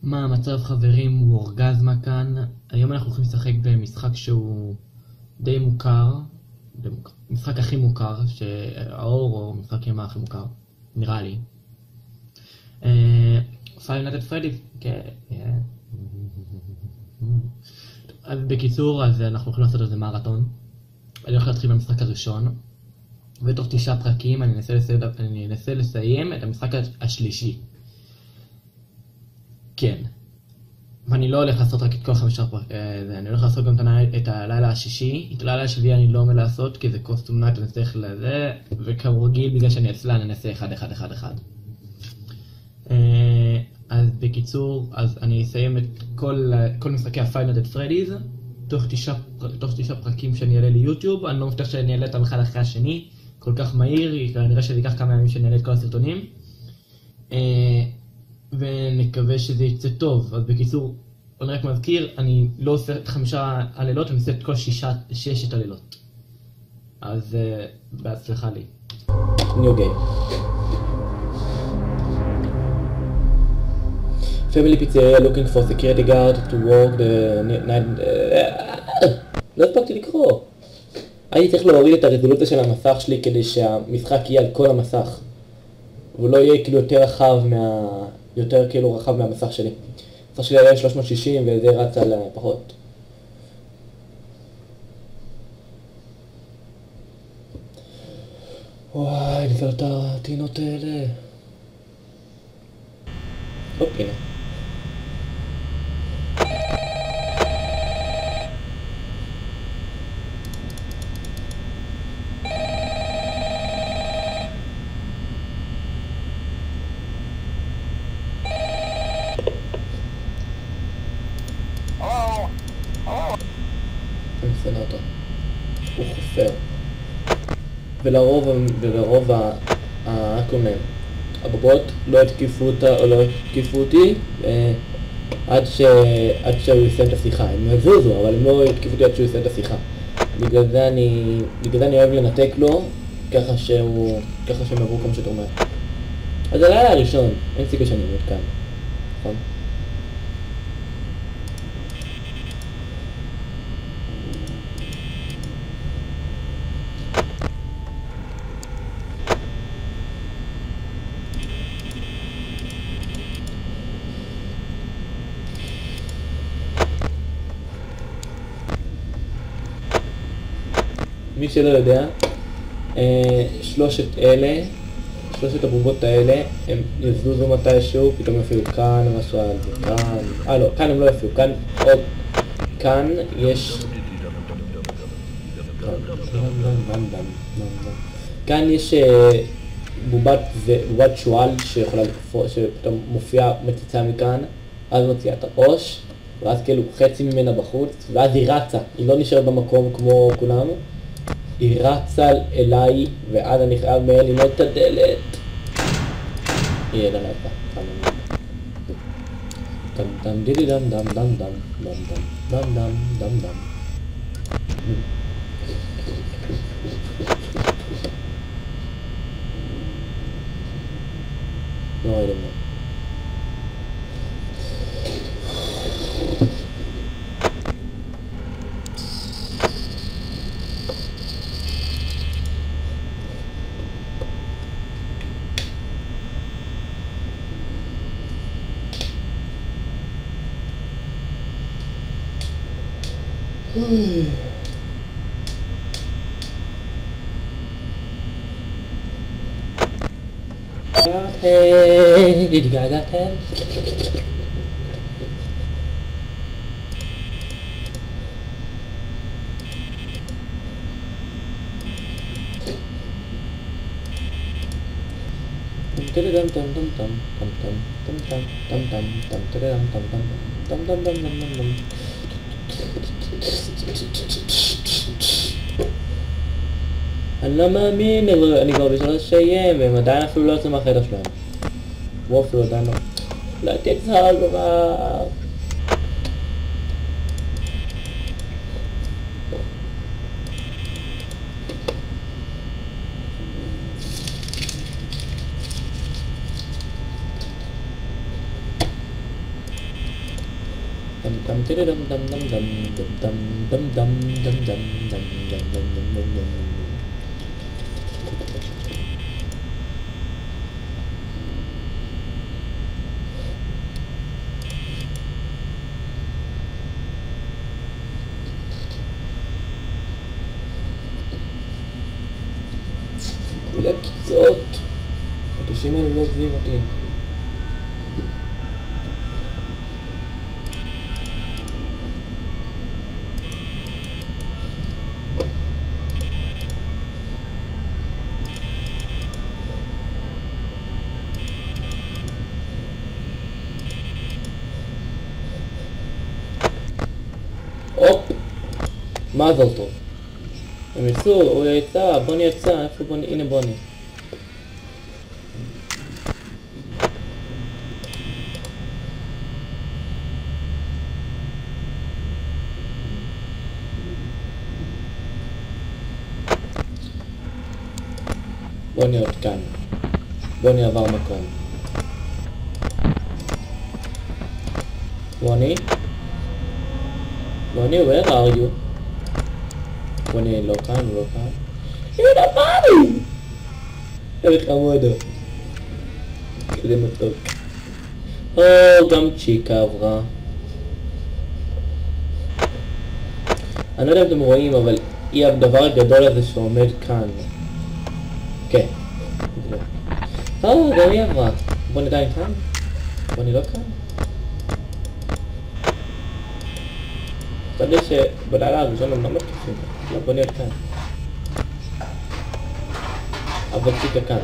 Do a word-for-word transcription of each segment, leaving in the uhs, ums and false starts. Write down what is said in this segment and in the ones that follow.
מה המצב חברים, הוא אורגזמה כאן. היום אנחנו הולכים לשחק במשחק שהוא די מוכר, משחק הכי מוכר, שהאור או משחק ימה הכי מוכר, נראה לי. Five Nights at Freddy's, כן. אז בקיצור, אז אנחנו הולכים לעשות איזה מרתון. אני הולך להתחיל במשחק הראשון, ותוך תשעה פרקים אני אנסה לסיים, אני אנסה לסיים את המשחק השלישי. כן. ואני לא הולך לעשות רק את כל חמישה פרקים, אני הולך לעשות גם את הלילה השישי. את הלילה השביעי אני לא אומר לעשות, כי זה קוסטום נייט, אני צריך לזה, וכרגיל בגלל שאני עצלן, אני אעשה אחד אחד אחד אחד. אז בקיצור, אז אני אסיים את כל, כל משחקי ה-Five Nights at Freddy's תוך תשעה, תוך תשעה פרקים שאני אעלה ליוטיוב. אני לא מבטיח שאני אעלה אותם אחד אחרי השני כל כך מהיר, כנראה שזה ייקח כמה ימים שאני אעלה את כל הסרטונים, ונקווה שזה יצא טוב. אז בקיצור, אני רק מזכיר, אני לא עושה את חמישה הלילות, אני עושה את כל שישה, ששת הלילות. אז בהצלחה לי. New game. Family Pizzeria looking for security guard to work the night... לא הספקתי לקרוא. הייתי צריך להוריד את הרזולוציה של המסך שלי כדי שהמשחק יהיה על כל המסך. והוא לא יהיה כאילו יותר רחב מה... יותר כאילו רחב מהמסך שלי. המסך שלי היה שלוש מאות שישים וזה רץ על פחות. וואי, נפל את הטינות האלה. הופ, הנה. סנטו. הוא חופר. ולרוב, ולרוב הקומן, הבובות לא התקיפו אותה או לא התקיפו אותי עד ש... עד שהוא יסיים את השיחה. הם יזוזו, אבל הם לא התקיפו אותי עד שהוא יסיים את השיחה. בגלל זה אני, בגלל זה אני אוהב לנתק לו, ככה שהוא, ככה שהם עברו כמה שיותר מהר. אז זה היה הראשון, אין סיכוי שאני אמות כאן, נכון? מי שלא יודע, שלושת אלה, שלושת הבובות האלה, הם יזוזו מתישהו, פתאום יופיעו כאן למשל, וכאן, אה לא, כאן הם לא יופיעו, כאן עוד, כאן יש, כאן יש בובת, בובת שואל שיכולה לקפוא, שפתאום מופיעה מציצה מכאן, אז מוציאה את הראש, ואז כאילו חצי ממנה בחוץ, ואז היא רצה, היא לא נשארת במקום כמו כולם, היא רצה אליי, ואז אני חייב מהר לנעול את הדלת. יהיה לה נעפה. דם דם דידי דם דם דם דם דם דם דם דם דם דם. לא ראיתם מה. Hey, did you guys got that? Dum dum dum dum dum dum dum dum dum dum dum dum dum dum dum dum dum dum. אני לא מאמין, אני כבר בשביל לסיים, והם עדיין אפילו לא יוצאים מהחדר שלהם. הוא אפילו עדיין לא. לא תצחק כבר. ולקיצות. הקשים האלה לא עוזבים אותי. הופ! מה זה אותו? הם יצאו, הוא יצא, בוני יצא, איפה בוני? הנה בוני. בוני עוד כאן. בוני עבר מקום. בוני? בוני, where are you? בוני לא כאן, הוא לא כאן. הנה בוני! איך חמודו. כזה מתוק. או, גם צ'יקה עברה. אני לא יודע אם אתם רואים, אבל היא הדבר הגדול הזה שעומד כאן. כן. או, גם היא עברה. בוני עדיין כאן? בוני לא כאן? חשבתי שבלילה הראשון הם לא מתקפים, לא בוא נהיה כאן. אבל צ'יקה כאן.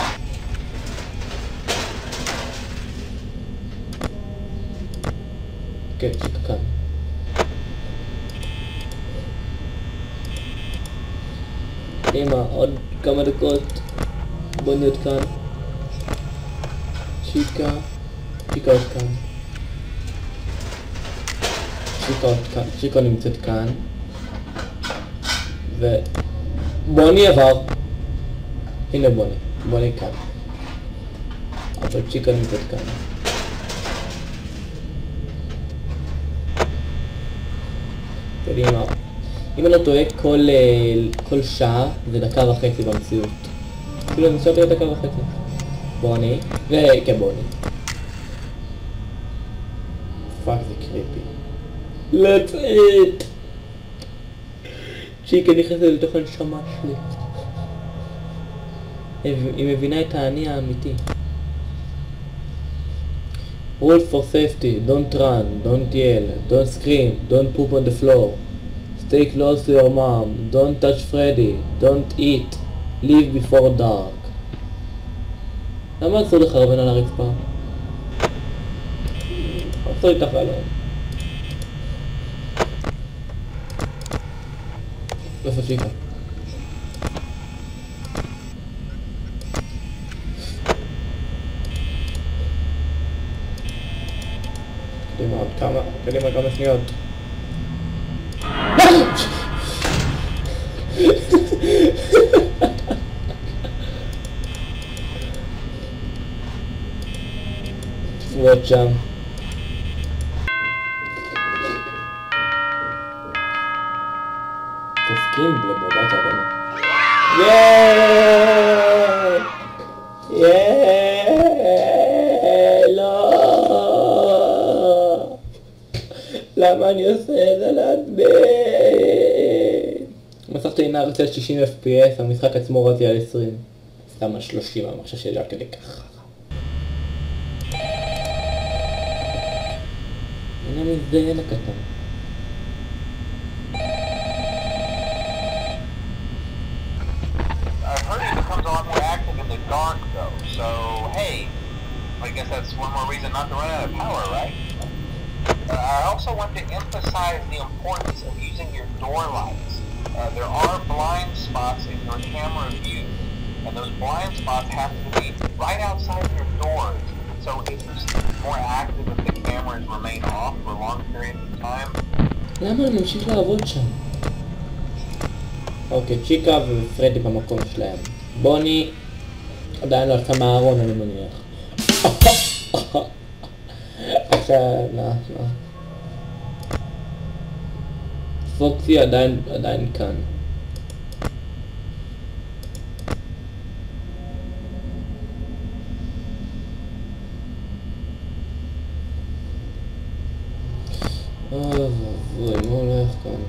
כן, צ'יקה כאן. אמא, עוד כמה דקות. בוא נהיה כאן. צ'יקה. צ'יקה עוד כאן. צ'יקה נמצאת כאן ובוני עבר. הנה בוני, בוני כאן, אבל צ'יקה נמצאת כאן. קדימה. אם אני לא טועה, כל, כל שעה זה דקה וחצי במציאות. אפילו אני חושב דקה וחצי. בוני, וכן בוני. פאק זה קריפי. Let's eat! צ'יקה נכנסת לתוך הנשמה שלי. היא מבינה את האני האמיתי. Rule for safety, don't run, don't yell, don't scream, don't poop on the floor. Stay close to your mom, don't touch Freddy, don't eat, leave before dark. למה אסור לך רבן על הרצפה? אסור איתך עליו. איפה צ'יקה? קדימה עוד כמה, קדימה כמה שניות. תפורות שם. תופקים לבובת הרמה. יאיי! יאיי! לא! למה אני עושה את זה לעצמי? מסך טעינה רצה על שישים אף פי אס, המשחק עצמו רצי על עשרים. סתם על שלושים, המחשב שלי רק כדי ככה. הנה מזדיין הקטן. Dark though, so hey, I guess that's one more reason not to run out of power, right? Uh, I also want to emphasize the importance of using your door lights. Uh, there are blind spots in your camera view, and those blind spots have to be right outside your doors. So it's more active if the cameras remain off for long periods of time. למה אני ממשיך לעבוד שם? אוקיי, צ'יקה ופרדי במקום שלהם. בוני עדיין לא עשה מהארון, אני מניח. עכשיו, לא, לא. פוקסי עדיין, עדיין כאן. אוי ואבוי, מה הולך כאן?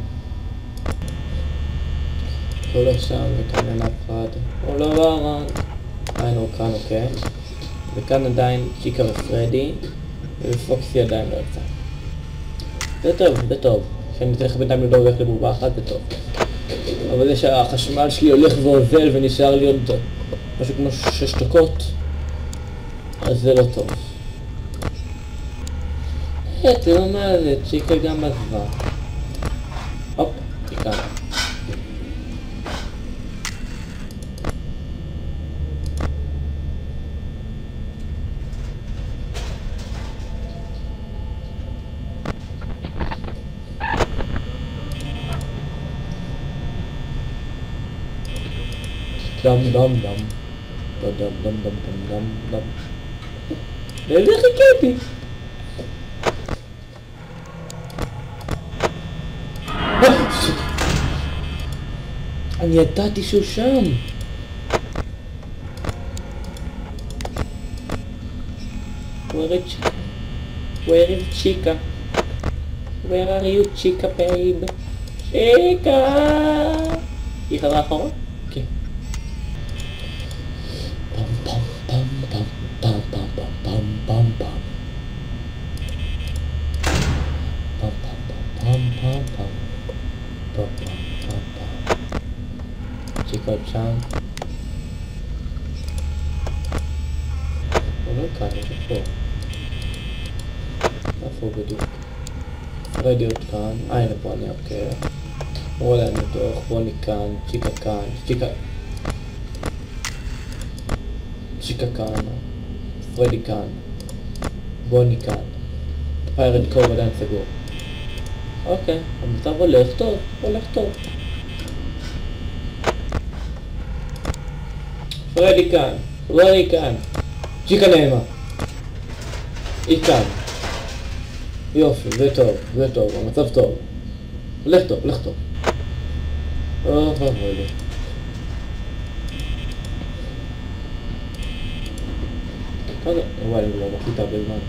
הוא לא שם וכאן אין אף אחד. הוא לא בערן. היינו כאן, אוקיי. וכאן עדיין צ'יקה ופרדי. ופוקסי עדיין לא יצא. זה טוב, זה טוב. שאני צריך בינתיים לדאוג איך לבובה אחת, זה טוב. אבל זה שהחשמל שלי הולך ואוזל ונשאר לי עוד משהו כמו שש דקות. אז זה לא טוב. היי, תראו מה זה, צ'יקה גם עזבה. הופ, צ'יקה. דם דם דם דם דם דם דם דם דם לזה חיכיתי. אני ידעתי שהוא שם. Where is Chica? Where is Chica? Where are you Chica babe? Chica! היא חזרה אחורה? כן. צ'יקה עוד שם. הוא לא כאן, הוא פה. איפה הוא בדיוק? פרדי עוד כאן. אה, הנה פה אני אוקיי. הוא עולה מתוך, בוני כאן, צ'יקה כאן, צ'יקה... צ'יקה כאן, פרדי כאן, בוני כאן. פיירט קוב עדיין סגור. אוקיי, המצב הולך טוב, הולך טוב. פרדי כאן, פרדי כאן. צ'יקה נעימה. היא כאן. יופי, זה טוב, זה טוב, המצב טוב. הולך טוב, הולך טוב. אוי ואבוי לי. כזה, וואי, אני לא מחליט הרבה זמן.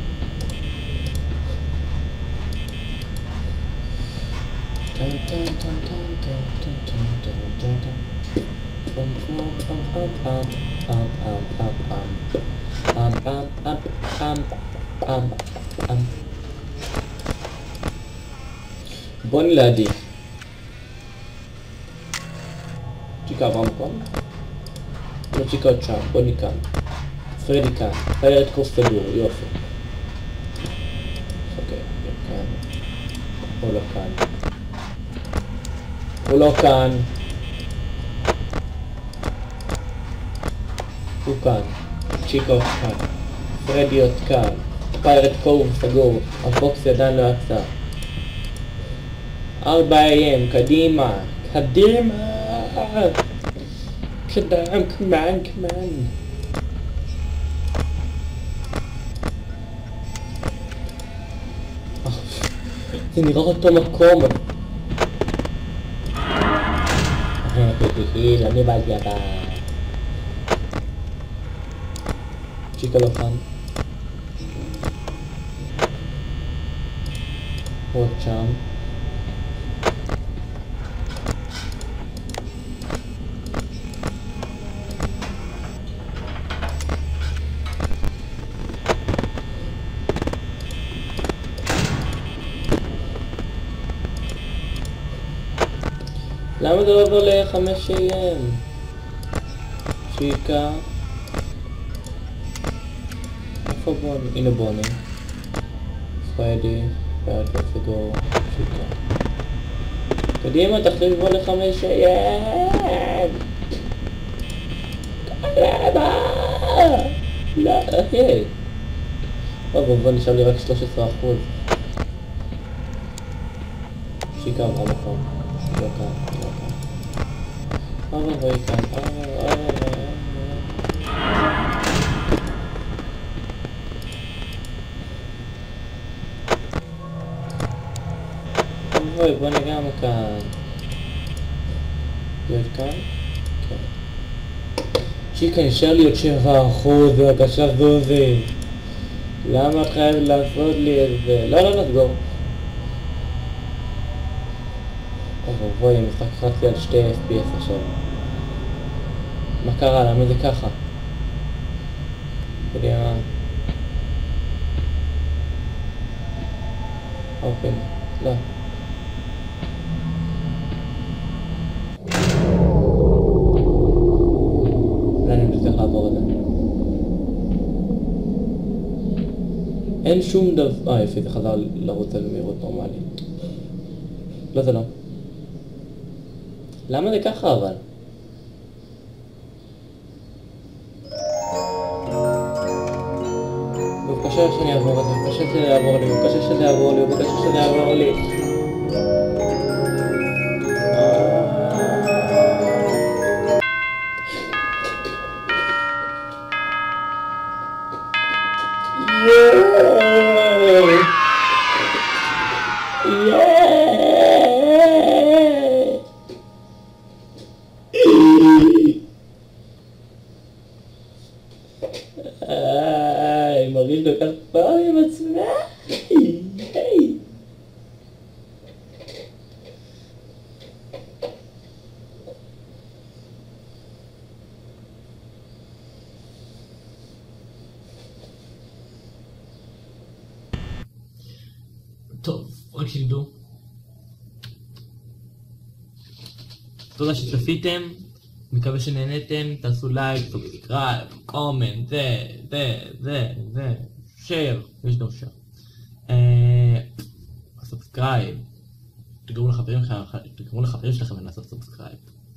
טן טן טן טן טן טן טן טן טן פם פם פם פם פם פם פם פם פם פם פם פם פם. בוני לידי. צ'יקה עבר מקום? לא, צ'יקה עוד שם, בוני כאן. פרדי כאן, פיירט קוף סגור, יופי. אוקיי, כאן. הוא לא כאן. הוא לא כאן. הוא כאן. צ'יקה עוד כאן. פרדי עוד כאן. פיירט קוף סגור. הפוקסי עדיין לא יצא. ארבע איי-אם, קדימה, קדימה, קדם, כמן, כמן. זה נראה אותו מקום. אני באתי הבא. צ'יקה לא כאן. עוד שם. למה זה לא עובר ל-חמש איי-אם? צ'יקה. איפה בוני? הנה בוני. פרדי. פרדי סגור. צ'יקה. קדימה, תחליט בוא ל-חמש איי-אם! קדימה! לא, היי. טוב, בוא נשאר לי רק שלוש עשרה אחוז. צ'יקה עברה מקום. לא כאן. אבל בואי כאן, אבל, אבל, אבל, ואבוי, בוא נראה מה כאן. להיות כאן? כן. צ'יקה, נשאר לי עוד שבע אחוז, בבקשה זוזי. למה את חייבת לעשות לי את זה? לא, לא נסגור. אוי, המשחק חצי על שתי אף פי אס עכשיו. מה קרה? למה זה ככה? תראי מה... אופן, לא. אולי אני מצליח לעבור את זה. אין שום דבר... אה, יפי, זה חזר לרוץ על מהירות נורמלית. לא, זה לא. למה זה ככה אבל? בבקשה שאני אעבור את זה, בבקשה שזה יעבור לי, בבקשה שזה יעבור לי, בבקשה שזה יעבור לי. אני מרגיש כל כך פעם עם עצמי. טוב, רק שתדעו. תודה שצפיתם, מקווה שנהנתם, תעשו לייק, סאבסקרייב, קומנט, זה, זה, זה, זה, שייר, יש גם שייר. סאבסקרייב, תגרמו לחברים שלכם לעשות סאבסקרייב.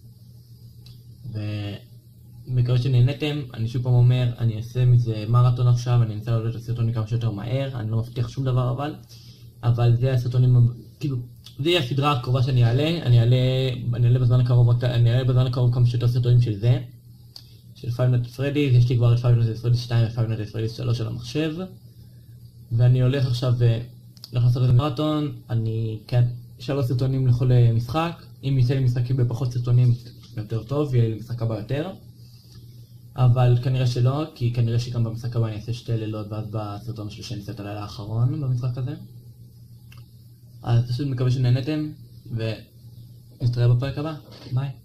ומקווה שנהנתם, אני שוב פעם אומר, אני אעשה מזה מרתון עכשיו, אני אנסה לעלות את הסרטונים כמה שיותר מהר, אני לא מבטיח שום דבר אבל, אבל זה הסרטונים, כאילו, זה יהיה הסדרה הקרובה שאני אעלה, אני אעלה, אני אעלה בזמן הקרוב, אני אעלה בזמן הקרוב כמה שיותר סרטונים של זה, של Five Nights at Freddy's, יש לי כבר את Five Nights at Freddy's שתיים ו-Five Nights at Freddy's שלוש של המחשב, ואני הולך עכשיו, הולך לעשות את המרתון, אני, כן, שלוש סרטונים לכל משחק, אם יצא לי משחקים בפחות סרטונים יותר טוב, יהיה לי משחק הבא יותר, אבל כנראה שלא, כי כנראה שגם במשחק הבא אני אעשה שתי לילות, ואז בסרטון שלי שאני אעשה את הלילה האחרון במשחק הזה. אז פשוט מקווה שנהנתם, ונתראה בפרק הבא. ביי.